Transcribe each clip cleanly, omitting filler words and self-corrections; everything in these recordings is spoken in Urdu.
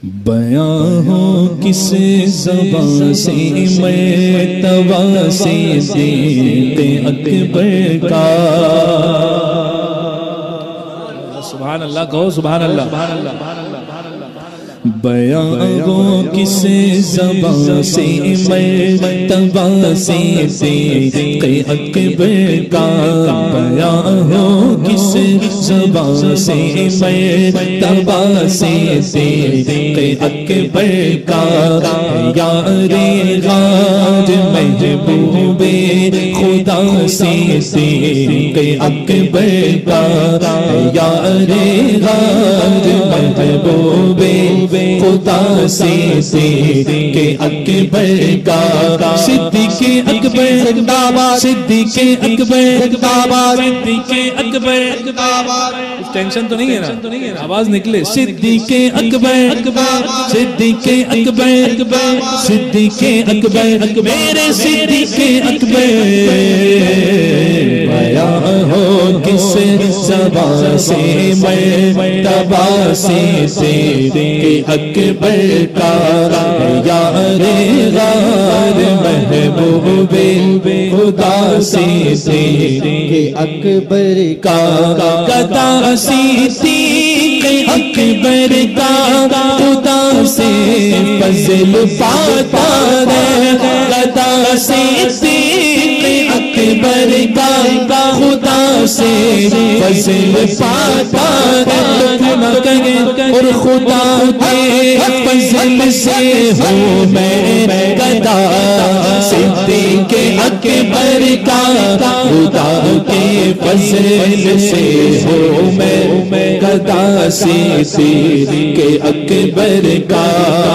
بیاں ہو کس زبان سے مرتبہ سے صدیق اکبر کا، سبحان اللہ کہو سبحان اللہ۔ بیاں ہو کس زبان سے مرتبہ سے صدیق اکبر کا، بیاں ہو کس زبان سے مرتبہ سے صدیق اکبر کا، یار غار محبوب خدا سے صدیق اکبر کا، یار غار محبوب خدا سے صدیق اکبر کا، صدیق اکبر زندہ صدیق اکبر صدیق اکبر، ٹینشن تو نہیں ہے نا، آواز نکلے، صدیق اکبر صدیق اکبر صدیق اکبر میرے صدیق اکبر، بیاں ہو کس زبان سے مرتبہ سے صدیق اکبر کا، یار غار محبوب خدا سے صدیق اکبر کا، گدا صدیق اکبر کا خدا سے فضل پاتا ہے، گدا صدیق اکبر کا خدا سے فضل پاتا ہے، اور خدا کے فضل سے ہوں میں گدا صدیق اکبر کا، خدا کے فضل سے ہوں میں گدا صدیق اکبر کا۔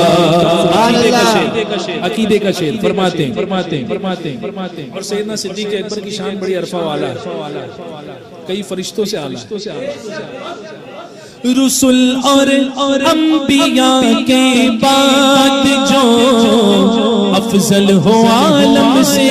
عقیدے کا شعر فرماتے ہیں، اور سیدنا صدیق اکبر کی شان بڑی عرفہ والا ہے، کئی فرشتوں سے اعلیٰ ہے۔ رسول اور انبیاء کے بعد جو افضل ہو عالم سے،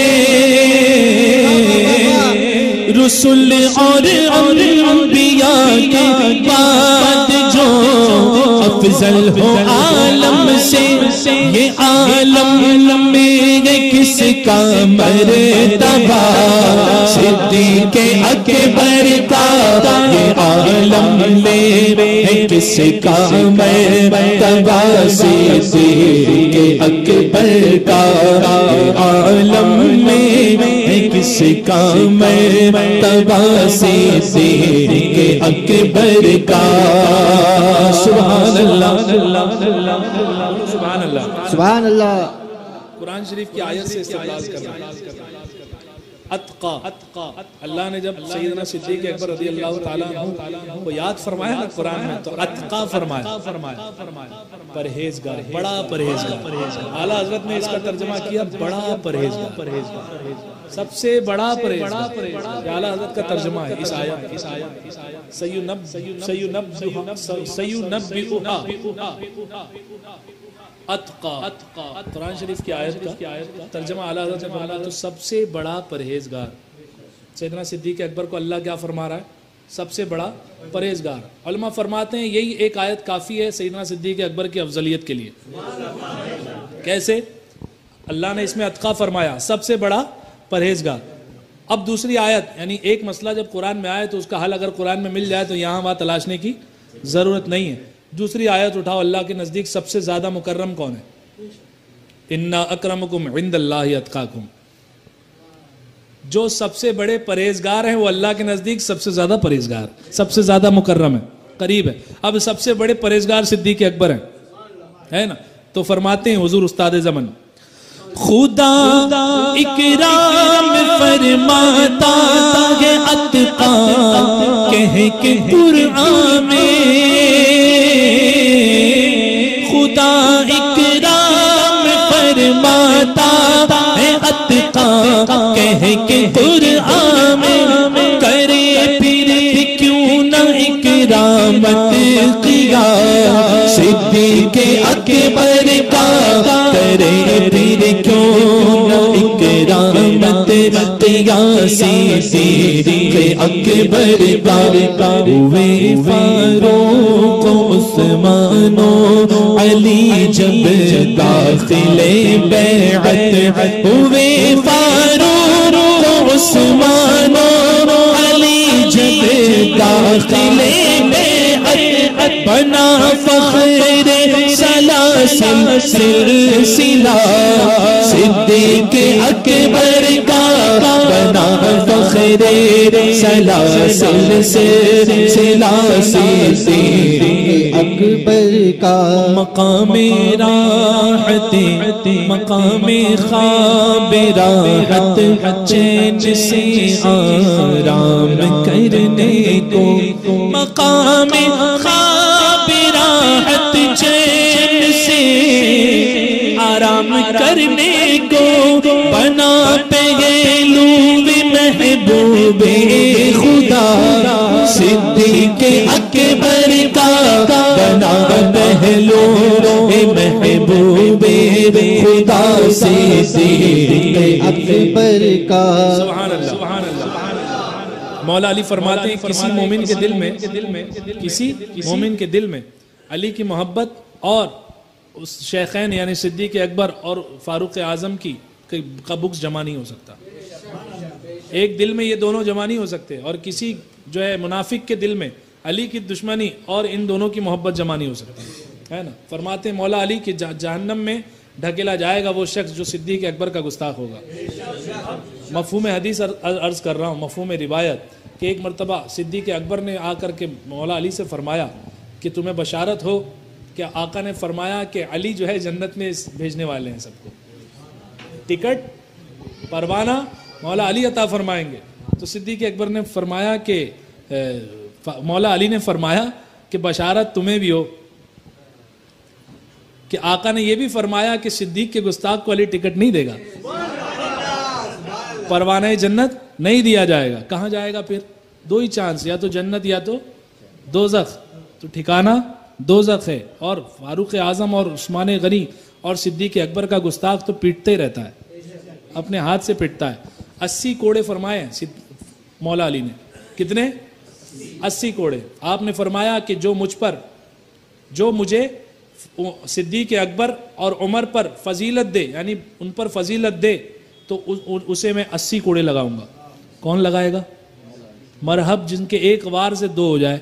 رسول اور انبیاء کے بعد جو افضل ہو عالم سے، یہ عالم میں کس کا مرتبہ صدیق اکبر کا، یہ عالم میں کس کا مرتبہ صدیق اکبر کا، یہ عالم میں کس کا مرتبہ صدیق اکبر کا، سبحان اللہ سبحان اللہ سبحان اللہ۔ قرآن شریف کی آیت سے استدلال کرنا، اتقا، اللہ نے جب سیدنا صدیق اکبر رضی اللہ تعالیٰ عنہ کو یاد فرمایا نا قرآن میں، تو اتقا فرمایا، پرہیزگار، بڑا پرہیزگار۔ اعلیٰ حضرت نے اس کا ترجمہ کیا بڑا پرہیزگار، سب سے بڑا پرہیزگار، یہ اعلیٰ حضرت کا ترجمہ ہے اس آیت، سیونبئھا اتقا، قرآن شریف کی آیت کا ترجمہ اعلیٰ حضرت نے بولا تو سب سے بڑا پرہیزگار۔ سیدنا صدیق اکبر کو اللہ کیا فرما رہا ہے؟ سب سے بڑا پرہیزگار۔ علماء فرماتے ہیں یہی ایک آیت کافی ہے سیدنا صدیق اکبر کی افضلیت کے لیے۔ کیسے؟ اللہ نے اس میں اتقا فرمایا، سب سے بڑا پرہیزگار۔ اب دوسری آیت، یعنی ایک مسئلہ جب قرآن میں آئے تو اس کا حل اگر قرآن میں مل جائے تو یہاں وہاں تلاشنے کی ضرورت نہیں ہے۔ دوسری آیت اٹھاؤ، اللہ کے نزدیک سب سے زیادہ مکرم کون ہے؟ اِنَّا اَكْرَمَكُمْ عِنْدَ اللَّهِ أَتْقَاكُمْ، جو سب سے بڑے پرہیزگار ہیں وہ اللہ کے نزدیک سب سے زیادہ پرہیزگار، سب سے زیادہ مکرم ہے، قریب ہے۔ اب سب سے بڑے پرہیزگار صدیق اکبر ہیں، ہے نا؟ تو فرماتے ہیں حضور استاد زمن، خدا اکرام فرماتا ہے اتقا کہہ کے قرآن میں، خدا اکرام فرماتا ہے اتقا کہہ کے قرآن میں، کرے پھر کیوں نہ اکرامت کیا صدیق اکبر کا، کرے پھر کیوں نہ اکرامت کیا صدیق اکبر کا، ہوئے فاروق عثمان و علی جب داخل بیعت ہوئے فاروق عثمان علی جب داخل بیعت بنا فخر سلاسل سلسلہ صدیق اکبر کا بنا فخر سلاسل سلسلہ صدیق اکبر کا مقام راحت مقام خواب راحت چین سے آرام کرنے کو مقام خواب راحت چین سے آرام کرنے کو بنا پہلو محبوب خدا صدیق اکبر کا بنا پہلو محبوب خدا صدیق اکبر کا سبحان اللہ۔ مولا علی فرماتے ہیں کسی مومن کے دل میں علی کی محبت اور اس شیخین یعنی صدیق اکبر اور فاروق اعظم کا بغض جمع نہیں ہو سکتا۔ ایک دل میں یہ دونوں جمع نہیں ہو سکتے، اور کسی جو ہے منافق کے دل میں علی کی دشمنی اور ان دونوں کی محبت جمع نہیں ہو سکتی، ہے نا۔ فرماتے ہیں مولا علی کہ جہنم میں ڈھکیلا جائے گا وہ شخص جو صدیق اکبر کا گستاخ ہوگا۔ مفہوم حدیث عرض کر رہا ہوں، مفہوم روایت کہ ایک مرتبہ صدیق اکبر نے آ کر کے مولا علی سے فرمایا کہ تمہیں بشارت ہو کہ آقا نے فرمایا کہ علی جو ہے جنت میں بھیجنے والے ہیں سب کو، ٹکٹ پروانہ مولا علی عطا فرمائیں گے۔ تو صدیق اکبر نے فرمایا کہ مولا علی نے فرمایا کہ بشارت تمہیں بھی ہو کہ آقا نے یہ بھی فرمایا کہ صدیق کے گستاخ کو علی ٹکٹ نہیں دے گا، پروانہ جنت نہیں دیا جائے گا۔ کہاں جائے گا پھر؟ دو ہی چانس، یا تو جنت یا تو دوزخ، تو ٹھکانہ دوزخ ہے۔ اور فاروق اعظم اور عثمان غنی اور صدیق اکبر کا گستاخ تو پیٹتے ہی رہتا ہے، اپنے ہاتھ سے پیٹتا ہے۔ 80 کوڑے فرمائے مولا علی نے، کتنے؟ 80 کوڑے۔ آپ نے فرمایا کہ جو مجھے صدیق اکبر اور عمر پر فضیلت دے، یعنی ان پر فضیلت دے، تو اسے میں 80 کوڑے لگاؤں گا۔ کون لگائے گا؟ مرحب جن کے ایک وار سے 2 ہو جائے۔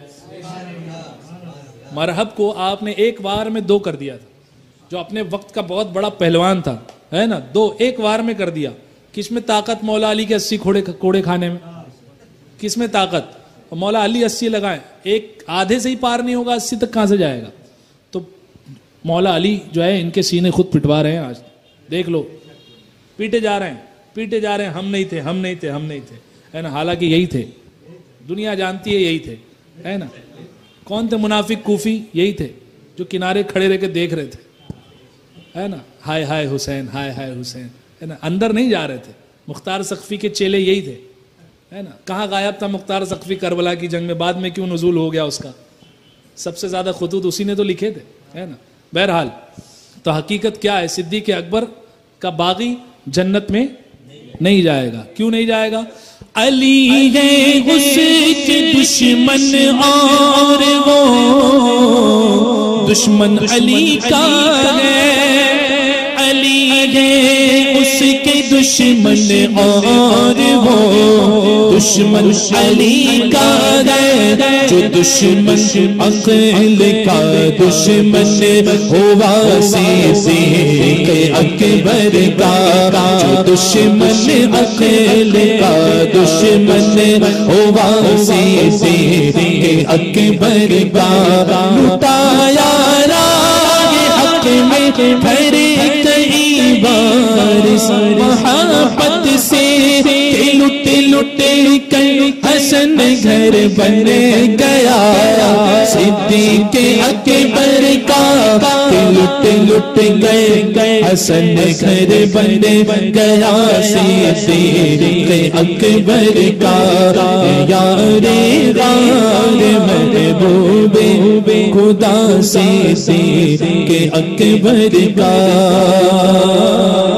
مرحب کو آپ نے ایک وار میں 2 کر دیا تھا، جو اپنے وقت کا بہت بڑا پہلوان تھا، ہے نا، 2 ایک وار میں کر دیا۔ کس میں طاقت مولا علی کے 80 کوڑے کھانے میں؟ کس میں طاقت؟ مولا علی 80 لگائیں، ایک آدھے سے ہی پار نہیں ہوگا، 80 تک کہاں سے جائے گا؟ تو مولا علی جو ہے ان کے سینے خود پٹوا رہے ہیں، آج دیکھ لو، پیٹے جا رہے ہیں، ہم نہیں تھے، ہے نا، حالانکہ یہی تھے، دنیا جانتی ہے یہی تھے، ہے نا۔ کون تھے منافق کوفی؟ یہی تھے جو کنارے کھڑے رہ کے دیکھ رہے تھے، ہے نا، ہائے ہائے حسین، ہائے ہائے حسین، ہے نا، اندر نہیں جا رہے تھے۔ مختار سقفی کے چیلے یہی تھے، ہے نا۔ کہاں غائب تھا مختار سقفی کربلا کی جنگ میں؟ بعد میں کیوں نزول ہو گیا اس کا؟ سب سے زیادہ خطوط اسی نے تو لکھے تھے، ہے نا۔ بہرحال تو حقیقت کیا ہے؟ صدیق اکبر کا باغی جنت میں نہیں جائے گا۔ کیوں نہیں جائے گا؟ علی ہے اس کے دشمن اور وہ دشمن علی کا ہے، علی ہے اس کے دشمن اور وہ دشمن علی کا ہے، جو دشمن عقل کا دشمن ہوا صدیق اکبر کا، جو دشمن عقل کا دشمن ہوا صدیق اکبر کا، لٹایا راہ حق میں بھرے کئی بار محبت سے، لٹ لٹ کر حسن گھر بن گیا صدیق اکبر کا، لٹ لٹ گئے حسن گھر بن گیا صدیق اکبر کا، یار غار محبوب خدا صدیق اکبر کا۔